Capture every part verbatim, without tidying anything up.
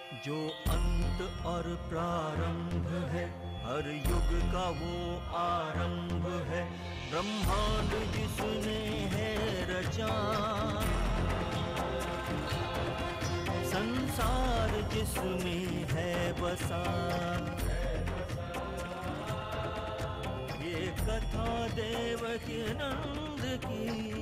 जो अंत और प्रारंभ है, हर युग का वो आरंभ है। ब्रह्मांड जिसने है रचा, संसार जिसमें है बसा, ये कथा देवकी नंद की।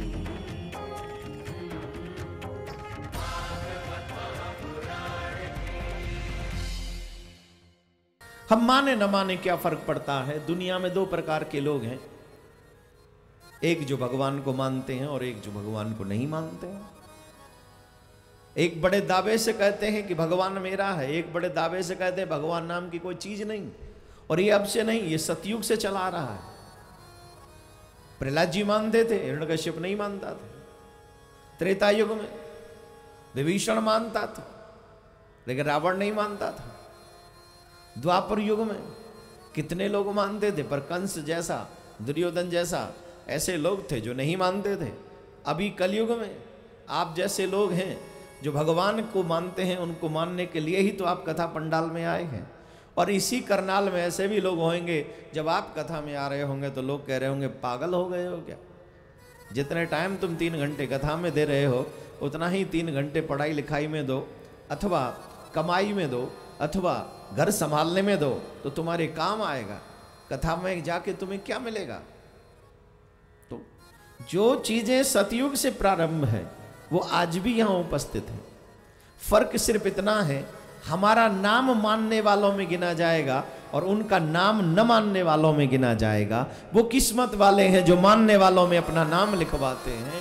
हम माने न माने क्या फर्क पड़ता है। दुनिया में दो प्रकार के लोग हैं, एक जो भगवान को मानते हैं और एक जो भगवान को नहीं मानते हैं। एक बड़े दावे से कहते हैं कि भगवान मेरा है, एक बड़े दावे से कहते हैं भगवान नाम की कोई चीज नहीं। और ये अब से नहीं, ये सतयुग से चला रहा है। प्रहलाद जी मानते थे, हिरण्यकश्यप नहीं मानता था। त्रेता युग में विभीषण मानता था, लेकिन रावण नहीं मानता था। द्वापर युग में कितने लोग मानते थे, पर कंस जैसा, दुर्योधन जैसा ऐसे लोग थे जो नहीं मानते थे। अभी कलयुग में आप जैसे लोग हैं जो भगवान को मानते हैं, उनको मानने के लिए ही तो आप कथा पंडाल में आए हैं। और इसी करनाल में ऐसे भी लोग होंगे, जब आप कथा में आ रहे होंगे तो लोग कह रहे होंगे पागल हो गए हो क्या। जितने टाइम तुम तीन घंटे कथा में दे रहे हो, उतना ही तीन घंटे पढ़ाई लिखाई में दो, अथवा कमाई में दो, अथवा घर संभालने में दो, तो तुम्हारे काम आएगा। कथा में जाके तुम्हें क्या मिलेगा। तो जो चीजें सतयुग से प्रारंभ है वो आज भी यहां उपस्थित है। फर्क सिर्फ इतना है, हमारा नाम मानने वालों में गिना जाएगा और उनका नाम न मानने वालों में गिना जाएगा। वो किस्मत वाले हैं जो मानने वालों में अपना नाम लिखवाते हैं।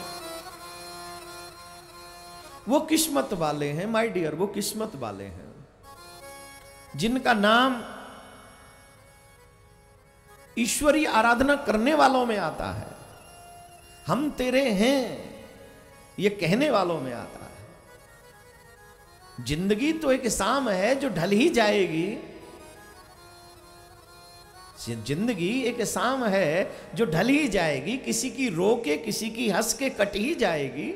वो किस्मत वाले हैं माय डियर, वो किस्मत वाले हैं जिनका नाम ईश्वरीय आराधना करने वालों में आता है। हम तेरे हैं ये कहने वालों में आता है। जिंदगी तो एक शाम है जो ढल ही जाएगी। जिंदगी एक शाम है जो ढल ही जाएगी, किसी की रो के किसी की हंस के कट ही जाएगी।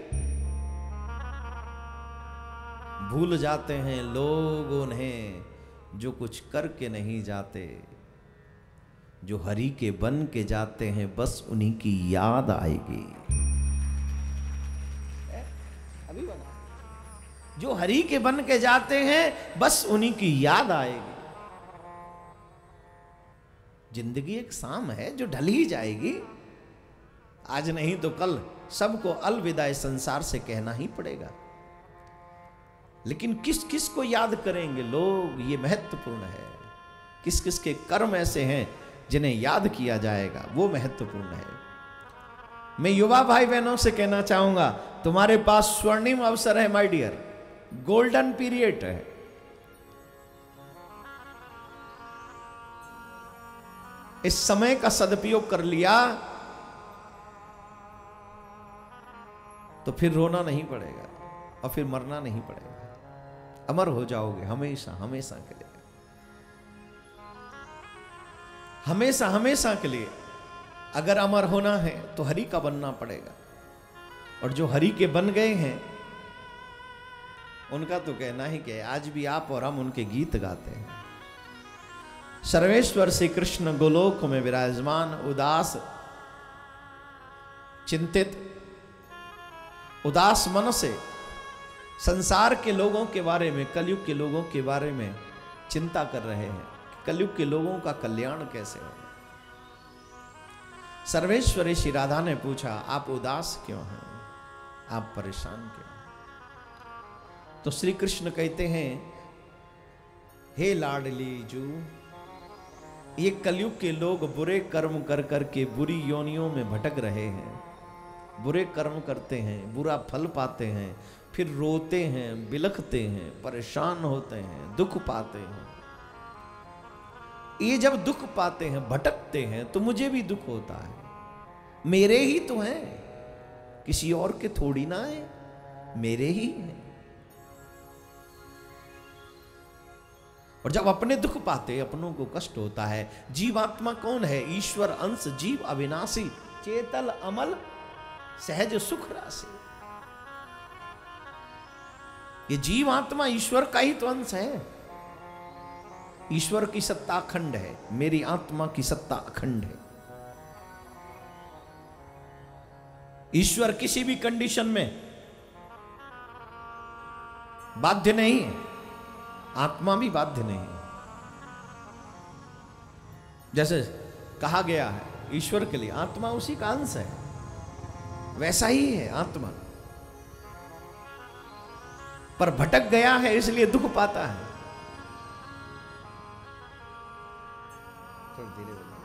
भूल जाते हैं लोग उन्हें जो कुछ करके नहीं जाते, जो हरि के बन के जाते हैं बस उन्हीं की याद आएगी। अभी बना, जो हरि के बन के जाते हैं बस उन्हीं की याद आएगी। जिंदगी एक शाम है जो ढल ही जाएगी। आज नहीं तो कल सबको अलविदा इस संसार से कहना ही पड़ेगा। लेकिन किस किस को याद करेंगे लोग, ये महत्वपूर्ण है। किस किस के कर्म ऐसे हैं जिन्हें याद किया जाएगा, वो महत्वपूर्ण है। मैं युवा भाई बहनों से कहना चाहूंगा, तुम्हारे पास स्वर्णिम अवसर है माय डियर, गोल्डन पीरियड है। इस समय का सदुपयोग कर लिया तो फिर रोना नहीं पड़ेगा और फिर मरना नहीं पड़ेगा। अमर हो जाओगे हमेशा हमेशा के लिए, हमेशा हमेशा के लिए। अगर अमर होना है तो हरि का बनना पड़ेगा। और जो हरि के बन गए हैं उनका तो कहना ही क्या है। आज भी आप और हम उनके गीत गाते हैं। सर्वेश्वर श्री कृष्ण गोलोक में विराजमान, उदास चिंतित उदास मन से संसार के लोगों के बारे में, कलयुग के लोगों के बारे में चिंता कर रहे हैं। कलयुग के लोगों का कल्याण कैसे हो। सर्वेश्वरी श्री राधा ने पूछा, आप उदास क्यों हैं, आप परेशान क्यों हैं। तो श्री कृष्ण कहते हैं, हे लाडली जू, ये कलयुग के लोग बुरे कर्म कर कर के बुरी योनियों में भटक रहे हैं। बुरे कर्म करते हैं, बुरा फल पाते हैं, फिर रोते हैं, बिलखते हैं, परेशान होते हैं, दुख पाते हैं। ये जब दुख पाते हैं, भटकते हैं, तो मुझे भी दुख होता है। मेरे ही तो हैं, किसी और के थोड़ी ना है, मेरे ही हैं। और जब अपने दुख पाते, अपनों को कष्ट होता है। जीवात्मा कौन है? ईश्वर अंश जीव अविनाशी, चेतल अमल सहज सुख राशि। ये जीव आत्मा ईश्वर का ही तो अंश है। ईश्वर की सत्ता अखंड है, मेरी आत्मा की सत्ता अखंड है। ईश्वर किसी भी कंडीशन में बाध्य नहीं है, आत्मा भी बाध्य नहीं है। जैसे कहा गया है ईश्वर के लिए आत्मा उसी का अंश है, वैसा ही है आत्मा, पर भटक गया है इसलिए दुख पाता है। थोड़ी धीरे बोलो।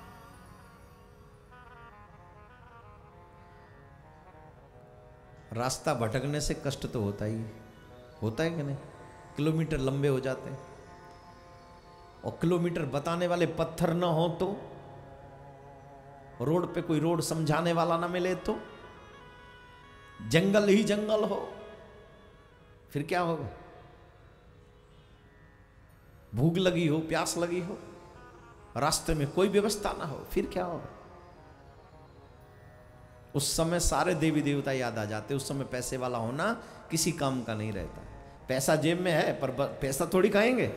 रास्ता भटकने से कष्ट तो होता ही है, होता है कि नहीं? किलोमीटर लंबे हो जाते हैं, और किलोमीटर बताने वाले पत्थर ना हो तो, रोड पे कोई रोड समझाने वाला ना मिले तो, जंगल ही जंगल हो, फिर क्या होगा? भूख लगी हो, प्यास लगी हो, रास्ते में कोई व्यवस्था ना हो, फिर क्या होगा? उस समय सारे देवी देवता याद आ जाते। उस समय पैसे वाला होना किसी काम का नहीं रहता। पैसा जेब में है पर पैसा थोड़ी खाएंगे।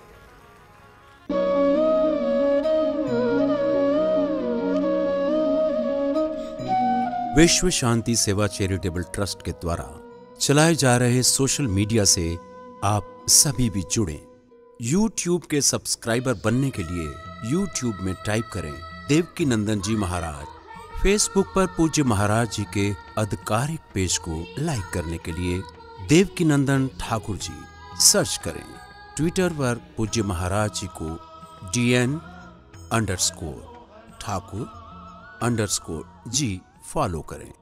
विश्व शांति सेवा चैरिटेबल ट्रस्ट के द्वारा चलाए जा रहे सोशल मीडिया से आप सभी भी जुड़ें। यूट्यूब के सब्सक्राइबर बनने के लिए यूट्यूब में टाइप करें देवकी नंदन जी महाराज। फेसबुक पर पूज्य महाराज जी के आधिकारिक पेज को लाइक करने के लिए देवकी नंदन ठाकुर जी सर्च करें। ट्विटर पर पूज्य महाराज जी को DN underscore Thakur underscore ji follow करें।